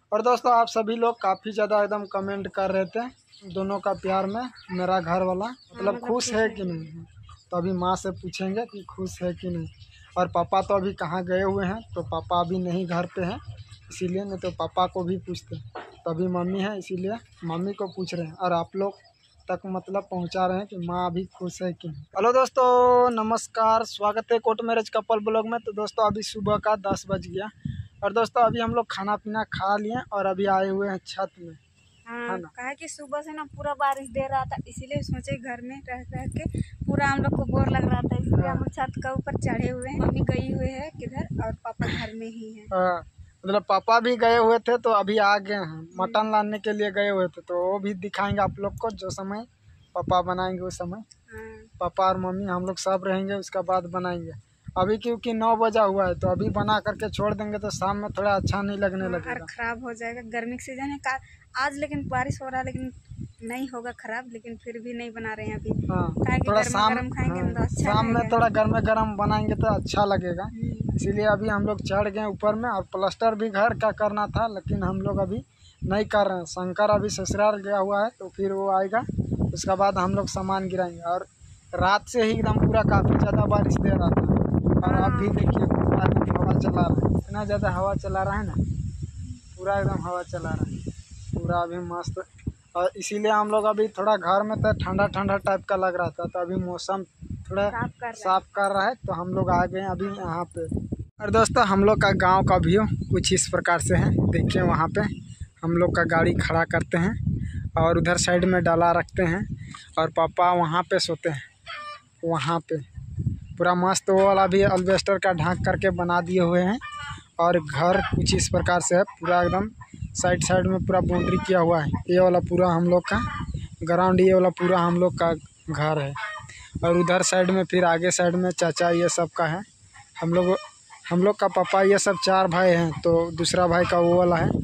और दोस्तों आप सभी लोग काफ़ी ज़्यादा एकदम कमेंट कर रहे थे दोनों का प्यार में। मेरा घर वाला मतलब खुश है कि नहीं, तो अभी माँ से पूछेंगे कि खुश है कि नहीं। और पापा तो अभी कहाँ गए हुए हैं, तो पापा अभी नहीं घर पे हैं, इसीलिए नहीं तो पापा को भी पूछते। तो अभी मम्मी है, इसीलिए मम्मी को पूछ रहे हैं और आप लोग तक मतलब पहुंचा रहे हैं कि माँ अभी खुश है कि नहीं। हेलो दोस्तों, नमस्कार, स्वागत है कोर्ट मैरिज कपल ब्लॉग में। तो दोस्तों अभी सुबह का 10 बज गया और दोस्तों अभी हम लोग खाना पीना खा लिए और अभी आए हुए हैं छत में। हाँ, कहा कि सुबह से ना पूरा बारिश दे रहा था, इसीलिए सोचे घर में रह के पूरा हम लोग को बोर लग रहा था, इसलिए हम लोग छत का ऊपर चढ़े हुए हैं। मम्मी गई हुए है किधर और पापा घर में ही है। मतलब पापा भी गए हुए थे तो अभी आ गए हैं, मटन लाने के लिए गए हुए थे, तो वो भी दिखाएंगे आप लोग को। जो समय पापा बनाएंगे उस समय पापा और मम्मी हम लोग सब रहेंगे, उसका बाद बनाएंगे। अभी क्योंकि 9 बजा हुआ है, तो अभी बना करके छोड़ देंगे तो शाम में थोड़ा अच्छा नहीं लगने लगेगा, खराब हो जाएगा। गर्मी का सीजन है आज, लेकिन बारिश हो रहा है, लेकिन नहीं होगा खराब, लेकिन फिर भी नहीं बना रहे हैं अभी। थोड़ा शाम खाएंगे शाम में थोड़ा गर्म गर्म बनाएंगे तो अच्छा लगेगा, इसीलिए अभी हम लोग चढ़ गए ऊपर में। और प्लास्टर भी घर का करना था, लेकिन हम लोग अभी नहीं कर रहे हैं। शंकर अभी ससुराल गया हुआ है, तो फिर वो आएगा, उसके बाद हम लोग सामान गिराएंगे। और रात से ही एकदम पूरा काफ़ी ज़्यादा बारिश दे रहा था, और अब भी देखिए पूरा एकदम हवा चला रहा है, इतना ज़्यादा हवा चला रहा है ना, पूरा एकदम हवा चला रहा है पूरा अभी मस्त। और इसीलिए हम लोग अभी थोड़ा घर में तो ठंडा ठंडा टाइप का लग रहा था, तो अभी मौसम थोड़ा साफ कर रहा है, तो हम लोग आ गए अभी यहाँ पे। और दोस्तों हम लोग का गांव का व्यू कुछ इस प्रकार से है, देखिए वहाँ पे हम लोग का गाड़ी खड़ा करते हैं और उधर साइड में डाला रखते हैं, और पापा वहाँ पे सोते हैं। वहाँ पे पूरा मस्त वो वाला भी अल्बेस्टर का ढाँक करके बना दिए हुए हैं। और घर कुछ इस प्रकार से है, पूरा एकदम साइड साइड में पूरा बाउंड्री किया हुआ है। ये वाला पूरा हम लोग का ग्राउंड, ये वाला पूरा हम लोग का घर है। और उधर साइड में फिर आगे साइड में चाचा ये सब का है। हम लोग का पापा ये सब 4 भाई हैं, तो दूसरा भाई का वो वाला है,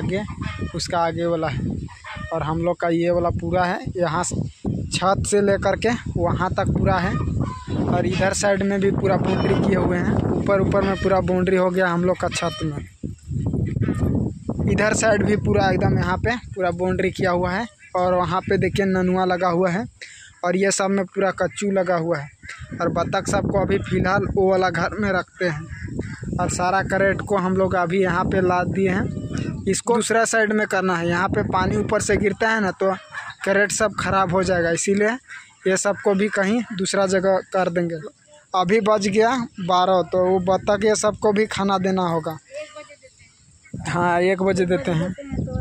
उसका आगे वाला है। और हम लोग का ये वाला पूरा है, यहाँ छत से लेकर के वहाँ तक पूरा है। और इधर साइड में भी पूरा बाउंड्री किए हुए हैं, ऊपर में पूरा बाउंड्री हो गया हम लोग का छत में। इधर साइड भी पूरा एकदम यहाँ पे पूरा बाउंड्री किया हुआ है। और वहाँ पे देखिए ननुआ लगा हुआ है, और ये सब में पूरा कच्चू लगा हुआ है। और बत्तख सबको अभी फ़िलहाल वो वाला घर में रखते हैं। और सारा करेट को हम लोग अभी यहाँ पे लाद दिए हैं, इसको दूसरा साइड में करना है। यहाँ पे पानी ऊपर से गिरता है ना, तो करेट सब खराब हो जाएगा, इसीलिए ये सब को भी कहीं दूसरा जगह कर देंगे। अभी बज गया 12, तो वो बत्तख ये सब को भी खाना देना होगा। हाँ 1 बजे देते हैं।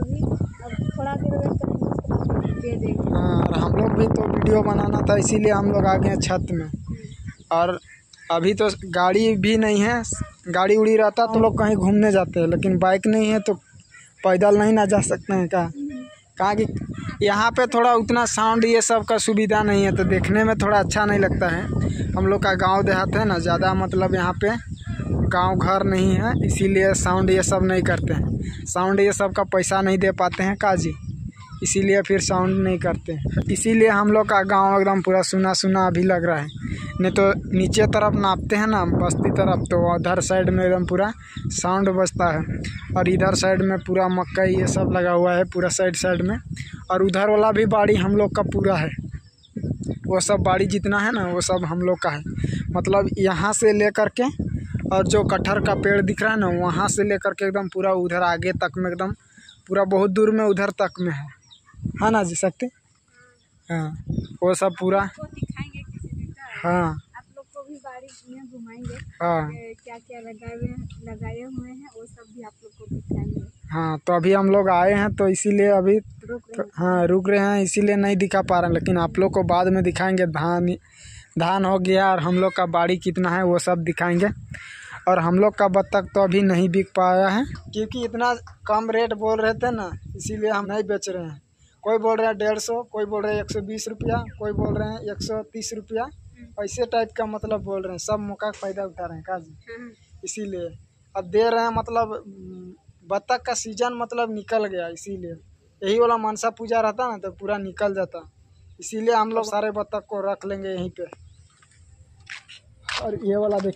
हाँ, और हम लोग भी तो वीडियो बनाना था, इसीलिए हम लोग आ गए छत में। और अभी तो गाड़ी भी नहीं है, गाड़ी उड़ी रहता तो लोग कहीं घूमने जाते हैं, लेकिन बाइक नहीं है तो पैदल नहीं ना जा सकते हैं। कहाँ कि यहाँ पे थोड़ा उतना साउंड ये सब का सुविधा नहीं है, तो देखने में थोड़ा अच्छा नहीं लगता है। हम लोग का गांव देहात है ना, ज़्यादा मतलब यहाँ पे गांव घर नहीं है, इसीलिए साउंड ये सब नहीं करते हैं। साउंड ये सब का पैसा नहीं दे पाते हैं काजी, इसीलिए फिर साउंड नहीं करते हैं। इसीलिए हम लोग का गांव एकदम पूरा सुना सुना अभी लग रहा है। नहीं तो नीचे तरफ नापते हैं ना बस्ती तरफ, तो उधर साइड में एकदम पूरा साउंड बजता है। और इधर साइड में पूरा मक्का ये सब लगा हुआ है पूरा साइड में। और उधर वाला भी बाड़ी हम लोग का पूरा है, वो सब बाड़ी जितना है ना वो सब हम लोग का है। मतलब यहाँ से लेकर के, और जो कटहर का पेड़ दिख रहा है ना, वहाँ से लेकर के एकदम पूरा उधर आगे तक में, एकदम पूरा बहुत दूर में उधर तक में है ना जी सकते। हाँ वो सब पूरा दिखाएंगे किसी दिन का। हाँ आप लोग को भी बाड़ी में घुमाएंगे। हाँ क्या क्या लगाए हुए हैं वो सब भी आप लोग को दिखाएंगे। हाँ, तो अभी हम लोग आए हैं, तो इसीलिए अभी रुक रहे हैं, इसीलिए नहीं दिखा पा रहे हैं, लेकिन आप लोग को बाद में दिखाएंगे। धान हो गया और हम लोग का बाड़ी कितना है वो सब दिखाएंगे। और हम लोग का बत्तख तो अभी नहीं बिक पाया है, क्योंकि इतना कम रेट बोल रहे थे ना, इसीलिए हम नहीं बेच रहे हैं। कोई बोल रहे हैं 150, कोई बोल रहे हैं 120 रुपया, कोई बोल रहे हैं 130 रुपया, ऐसे टाइप का मतलब बोल रहे हैं। सब मौका का फ़ायदा उठा रहे हैं काजी, इसीलिए अब दे रहे हैं। मतलब बत्तख का सीजन मतलब निकल गया, इसीलिए यही वाला मनसा पूजा रहता ना तो पूरा निकल जाता, इसीलिए हम लोग सारे बत्तख को रख लेंगे यहीं पे। और ये वाला देखिए,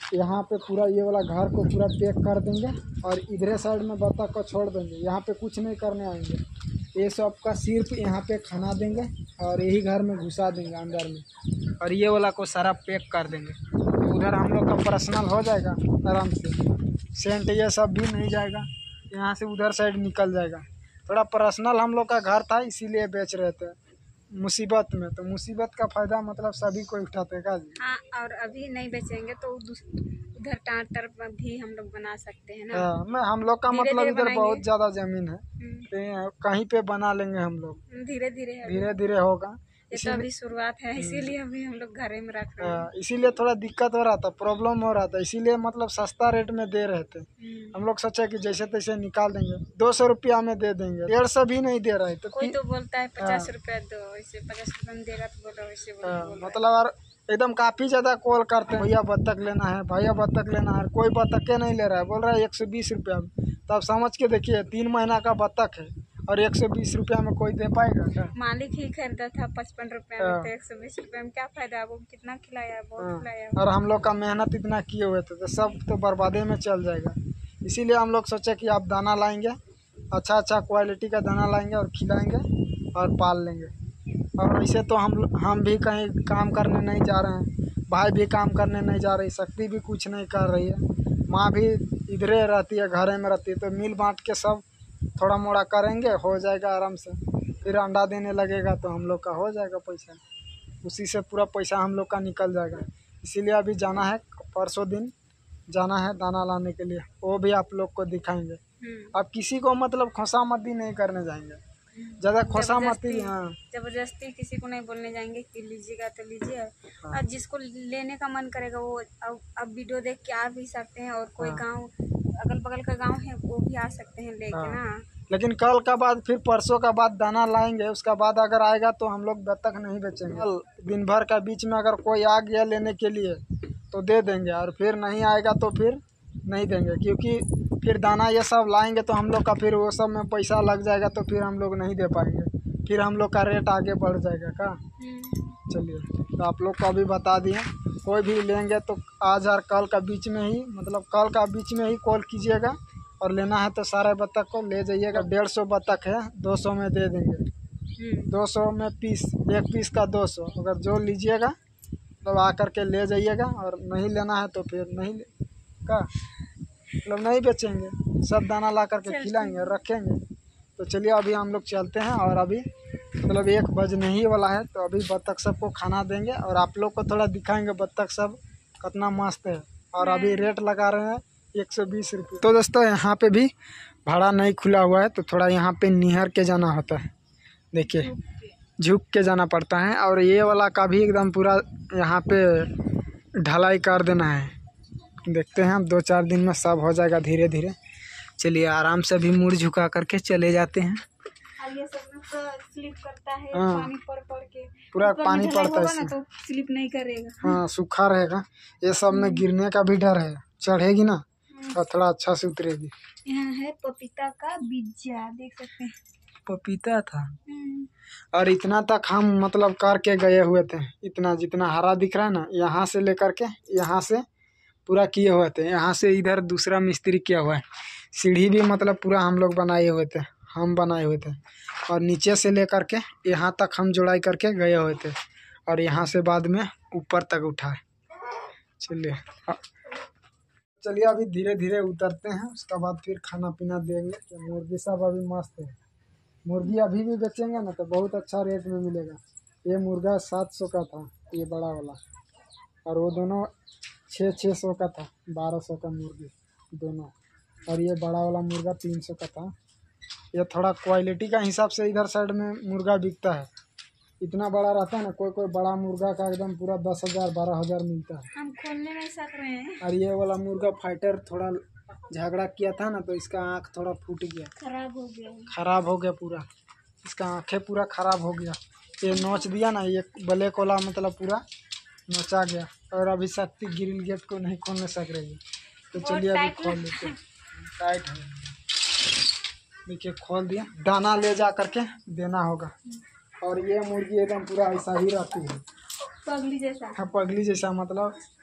यहाँ पे पूरा ये वाला घर को पूरा पैक कर देंगे और इधरे साइड में बत्तख को छोड़ देंगे। यहाँ पे कुछ नहीं करने आएंगे, ये सब का सिर्फ यहाँ पे खाना देंगे और यही घर में घुसा देंगे अंदर में, और ये वाला को सारा पैक कर देंगे। तो उधर हम लोग का पर्सनल हो जाएगा आराम से, सेंट ये सब भी नहीं जाएगा, यहाँ से उधर साइड निकल जाएगा। थोड़ा पर्सनल हम लोग का घर था इसीलिए बेच रहे थे मुसीबत में, तो मुसीबत का फ़ायदा मतलब सभी को उठाते हैं का जी। हाँ, और अभी नहीं बेचेंगे तो उधर टाट तरफ भी हम लोग बना सकते हैं ना। हाँ, मैं हम लोग का धीरे मतलब धीरे इधर बनाएंगे। बहुत ज़्यादा ज़मीन है, तो कहीं पे बना लेंगे हम लोग, धीरे धीरे है। धीरे धीरे होगा। ये तो अभी शुरुआत है, इसीलिए अभी हम लोग घरे में रख रहे हैं। इसीलिए थोड़ा दिक्कत हो रहा था, प्रॉब्लम हो रहा था, इसीलिए मतलब सस्ता रेट में दे रहे थे। हम लोग सोचे कि जैसे तैसे निकाल देंगे, 200 रुपया में दे देंगे, 150 भी नहीं दे रहे तो कोई तो बोलता है 50 रुपया दो, ऐसे 50 रुपया में देगा तो बोल रहा वैसे बोल रहा है। मतलब यार एकदम काफ़ी ज़्यादा कॉल करते हैं, भैया बत्तख लेना है, भैया बत्तख लेना है, कोई बत्तख नहीं ले रहा है, बोल रहा है 120 रुपया में। तो आप समझ के देखिए 3 महीना का बत्तख है और 120 रुपया में कोई दे पाएगा क्या? मालिक ही खरीदा था 55 रुपया में, तो 120 रुपया में क्या फायदा, वो कितना खिलाया, बहुत खिलाया। और हम लोग का मेहनत इतना किए हुए थे तो सब तो बर्बादे में चल जाएगा। इसीलिए हम लोग सोचे कि आप दाना लाएंगे, अच्छा अच्छा क्वालिटी का दाना लाएंगे और खिलाएंगे और पाल लेंगे। और वैसे तो हम भी कहीं काम करने नहीं जा रहे हैं, भाई भी काम करने नहीं जा रही, शक्ति भी कुछ नहीं कर रही है, माँ भी इधरे रहती है, घरे में रहती है, तो मिल बांट के सब थोड़ा मोड़ा करेंगे, हो जाएगा आराम से। फिर अंडा देने लगेगा तो हम लोग का हो जाएगा पैसा, उसी से पूरा पैसा हम लोग का निकल जाएगा। इसीलिए अभी जाना है, परसों दिन जाना है दाना लाने के लिए, वो भी आप लोग को दिखाएंगे। अब किसी को मतलब खोसामती नहीं करने जाएंगे, ज़्यादा खोसामती। हाँ, जबरदस्ती किसी को नहीं बोलने जाएंगे कि लीजिएगा तो लीजिए। और जिसको लेने का मन करेगा वो अब वीडियो देख के आ भी सकते हैं, और कोई गांव अगल बगल का गांव है वो भी आ सकते हैं लेके ना। लेकिन कल का बाद फिर परसों का बाद दाना लाएंगे, उसका बाद अगर आएगा तो हम लोग बत्तख नहीं बेचेंगे। कल दिन भर का बीच में अगर कोई आ गया लेने के लिए तो दे देंगे, और फिर नहीं आएगा तो फिर नहीं देंगे, क्योंकि फिर दाना ये सब लाएंगे तो हम लोग का फिर वो सब में पैसा लग जाएगा, तो फिर हम लोग नहीं दे पाएंगे, फिर हम लोग का रेट आगे बढ़ जाएगा का। चलिए, तो आप लोग को अभी बता दिए, कोई भी लेंगे तो आज और कल का बीच में ही, मतलब कल का बीच में ही कॉल कीजिएगा, और लेना है तो सारे बत्तख को ले जाइएगा। 150 बत्तख है, 200 में दे देंगे, 200 में पीस, एक पीस का 200। अगर जो लीजिएगा तो आकर के ले जाइएगा, और नहीं लेना है तो फिर नहीं का मतलब नहीं बेचेंगे, सब दाना ला करके खिलाएंगे और रखेंगे। तो चलिए अभी हम लोग चलते हैं, और अभी मतलब 1 बजने ही वाला है, तो अभी बत्तख सबको खाना देंगे और आप लोग को थोड़ा दिखाएंगे बत्तख सब कितना मस्त है। और अभी रेट लगा रहे हैं 120 रुपये। तो दोस्तों यहाँ पे भी भाड़ा नहीं खुला हुआ है, तो थोड़ा यहाँ पे निहर के जाना होता है, देखिए झुक के जाना पड़ता है। और ये वाला का भी एकदम पूरा यहाँ पे ढलाई कर देना है, देखते हैं हम 2-4 दिन में सब हो जाएगा धीरे धीरे। चलिए आराम से भी मुड़ झुका करके चले जाते हैं। ये सब में तो स्लिप करता है, हाँ, पानी पड़ के पूरा पानी पड़ता है ना, तो स्लिप नहीं करेगा। हाँ, सूखा रहेगा, ये सब में गिरने का भी डर है, चढ़ेगी ना तो थोड़ा अच्छा से उतरेगी। यहाँ है पपीता का बीजा, देख सकते हैं, पपीता था। और इतना तक हम मतलब करके गए हुए थे, इतना जितना हरा दिख रहा है ना, यहाँ से लेकर के यहाँ से पूरा किए हुए थे, यहाँ से इधर दूसरा मिस्त्री किया हुआ है, सीढ़ी भी मतलब पूरा हम लोग बनाए हुए थे, हम बनाए हुए थे, और नीचे से लेकर के यहाँ तक हम जोड़ाई करके गए हुए थे, और यहाँ से बाद में ऊपर तक उठाए। चलिए अभी धीरे धीरे उतरते हैं, उसके बाद फिर खाना पीना देंगे। तो मुर्गी सब अभी मस्त है, मुर्गी अभी भी बेचेंगे ना तो बहुत अच्छा रेट में मिलेगा। ये मुर्गा 700 का था, ये बड़ा वाला, और वो दोनों 600 का था, 1200 का मुर्गी दोनों, और ये बड़ा वाला मुर्गा 300 का था। ये थोड़ा क्वालिटी का हिसाब से इधर साइड में मुर्गा बिकता है, इतना बड़ा रहता है ना, कोई कोई बड़ा मुर्गा का एकदम पूरा 10,000 12,000 मिलता है। हम खोलने नहीं सक रहे हैं। और ये वाला मुर्गा फाइटर थोड़ा झगड़ा किया था ना, तो इसका आँख थोड़ा फूट गया, खराब हो गया पूरा, इसका आँखें पूरा खराब हो गया। ये नोच दिया ना, ये ब्लैक वाला मतलब पूरा नोचा गया, और अभी शक्ति ग्रिल गेट को नहीं खोलने सक रही है। तो चलिए अभी खोल लेते हैं, टाइट है, देखिए खोल दिया। दाना ले जा करके देना होगा, और ये मुर्गी एकदम पूरा ऐसा ही रहती है, पगली जैसा। हाँ, पगली जैसा, मतलब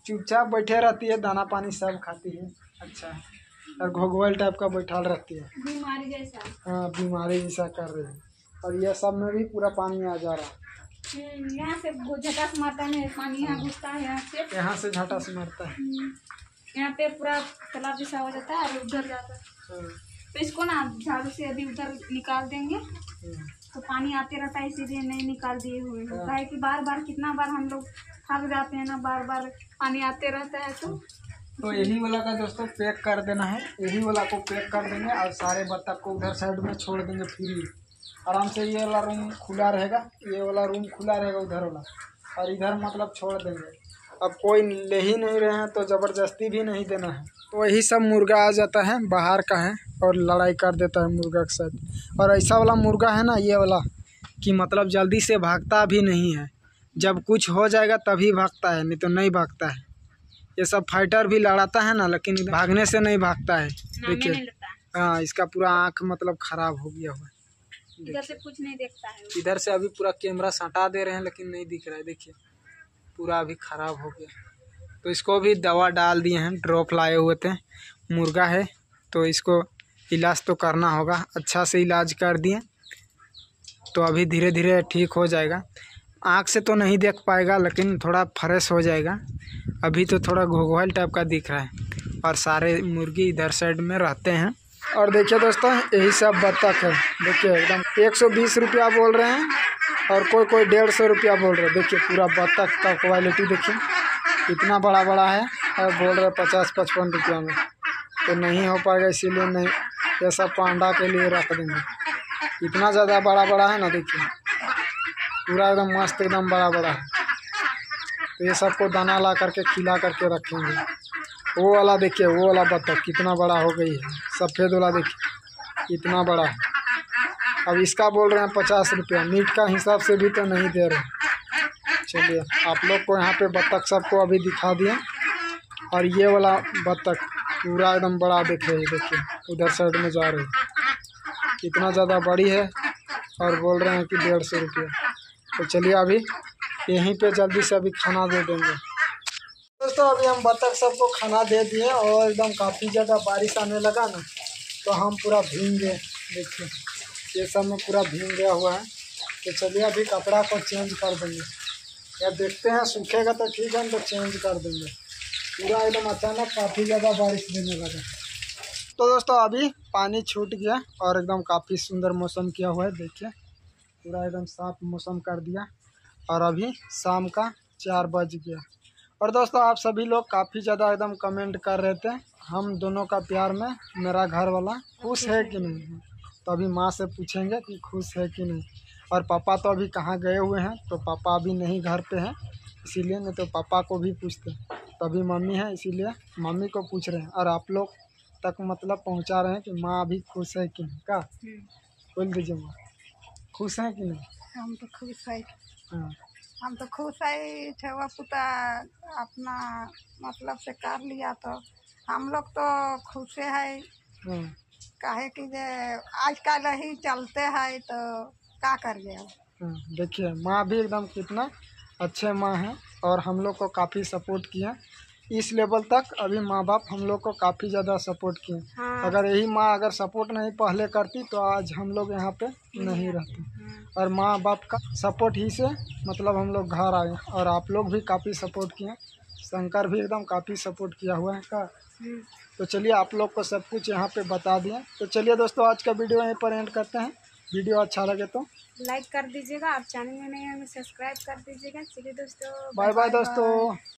चुपचाप बैठे रहती है, दाना पानी सब खाती है। अच्छा है। और घोघवल टाइप का बैठा रहती है, बीमारी जैसा। हाँ बीमारी जैसा कर रही है। और यह सब में भी पूरा पानी आ जा रहा है। यहाँ से झटा से मारता है पानी, यहाँ घुसता है, यहाँ से झटा से मारता है। यहाँ पे पूरा तालाब जैसा हो जाता है और उधर जाता है। तो इसको ना झाड़ू से अभी उधर निकाल देंगे तो पानी आते रहता है, इसीलिए नहीं निकाल दिए हुए हैं। काहे कि बार बार कितना बार हम लोग थक जाते हैं ना, बार बार पानी आते रहता है। तो यही वाला का दोस्तों पैक कर देना है, यही वाला को पैक कर देंगे और सारे बत्तख को उधर साइड में छोड़ देंगे फ्री आराम से। ये वाला रूम खुला रहेगा, ये वाला रूम खुला रहेगा उधर वाला, और इधर मतलब छोड़ देंगे। अब कोई ले ही नहीं रहे हैं तो ज़बरदस्ती भी नहीं देना है। तो वही सब मुर्गा आ जाता है, बाहर का है और लड़ाई कर देता है मुर्गा के साथ। और ऐसा वाला मुर्गा है ना ये वाला कि मतलब जल्दी से भागता भी नहीं है, जब कुछ हो जाएगा तभी भागता है, नहीं तो नहीं भागता है। ये सब फाइटर भी लड़ाता है ना, लेकिन भागने से नहीं भागता है। देखिए हाँ, इसका पूरा आँख मतलब खराब हो गया हुआ है, इधर से कुछ नहीं देखता है। इधर से अभी पूरा कैमरा सटा दे रहे हैं लेकिन नहीं दिख रहा है। देखिए पूरा अभी खराब हो गया। तो इसको भी दवा डाल दिए हैं, ड्रॉप लाए हुए थे। मुर्गा है तो इसको इलाज तो करना होगा, अच्छा से इलाज कर दिए तो अभी धीरे धीरे ठीक हो जाएगा। आँख से तो नहीं देख पाएगा लेकिन थोड़ा फ्रेश हो जाएगा। अभी तो थोड़ा घोघवल टाइप का दिख रहा है। और सारे मुर्गी इधर साइड में रहते हैं। और देखिए दोस्तों यही सब बत्तख है। देखिए एकदम 120 रुपया बोल रहे हैं और कोई 150 रुपया बोल रहे हैं। देखिए पूरा बत्तख का क्वालिटी देखिए इतना बड़ा बड़ा है और बोल रहे 50-55 रुपया में। तो नहीं हो पाएगा, इसीलिए नहीं, ये सब पांडा के लिए रख देंगे। इतना ज़्यादा बड़ा बड़ा है ना, देखिए पूरा एकदम मस्त एकदम बड़ा बड़ा है। तो ये सबको दाना ला करके खिला करके रखेंगे। वो वाला देखिए, वो वाला बत्तख कितना बड़ा हो गई है, सफ़ेद वाला देखिए इतना बड़ा है। अब इसका बोल रहे हैं 50 रुपया, मीट का हिसाब से भी तो नहीं दे रहे। चलिए आप लोग को यहाँ पे बत्तख सबको अभी दिखा दिए। और ये वाला बत्तख पूरा एकदम बड़ा देख रही है, देखिए उधर साइड में जा रही है, इतना ज़्यादा बड़ी है और बोल रहे हैं कि 150 रुपया। तो चलिए अभी यहीं पे जल्दी से अभी खाना दे देंगे। दोस्तों अभी हम बत्तख सबको खाना दे दिए और एकदम काफ़ी ज़्यादा बारिश आने लगा ना, तो हम पूरा भीग गए। देखिए ये सब में पूरा भीग गया हुआ है। तो चलिए अभी कपड़ा को चेंज कर देंगे, या देखते हैं सूखेगा तो ठीक है, तो चेंज कर देंगे। पूरा एकदम अचानक काफ़ी ज़्यादा बारिश देने लगा। तो दोस्तों अभी पानी छूट गया और एकदम काफ़ी सुंदर मौसम किया हुआ है। देखिए पूरा एकदम साफ मौसम कर दिया और अभी शाम का 4 बज गया। और दोस्तों आप सभी लोग काफ़ी ज़्यादा एकदम कमेंट कर रहे थे हम दोनों का प्यार में मेरा घर वाला खुश है कि नहीं। तो अभी माँ से पूछेंगे कि खुश है कि नहीं। और पापा तो अभी कहाँ गए हुए हैं, तो पापा अभी नहीं घर पे हैं, इसीलिए नहीं तो पापा को भी पूछते। तो अभी मम्मी है इसीलिए मम्मी को पूछ रहे हैं। और आप लोग तक मतलब पहुँचा रहे हैं कि माँ अभी खुश है कि नहीं। का बोल दीजिए माँ, खुश हैं कि नहीं? हम तो खुश है, हाँ हम तो खुश है। छुआ पुता अपना मतलब से कर लिया तो हम लोग तो खुश है। काहे कि आजकल ही चलते हैं तो क्या करिए। देखिए माँ भी एकदम कितना अच्छे माँ हैं और हम लोग को काफ़ी सपोर्ट किया इस लेवल तक। अभी माँ बाप हम लोग को काफ़ी ज़्यादा सपोर्ट किए। हाँ। अगर यही माँ अगर सपोर्ट नहीं पहले करती तो आज हम लोग यहाँ पे नहीं रहते। और माँ बाप का सपोर्ट ही से मतलब हम लोग घर आए। और आप लोग भी काफ़ी सपोर्ट किए, शंकर भी एकदम काफ़ी सपोर्ट किया हुआ है का। तो चलिए आप लोग को सब कुछ यहाँ पे बता दिया। तो चलिए दोस्तों आज का वीडियो यहीं पर एंड करते हैं। वीडियो अच्छा लगे तो लाइक कर दीजिएगा, आप चैनल में नए हैं सब्सक्राइब कर दीजिएगा। चलिए दोस्तों, बाय बाय दोस्तों।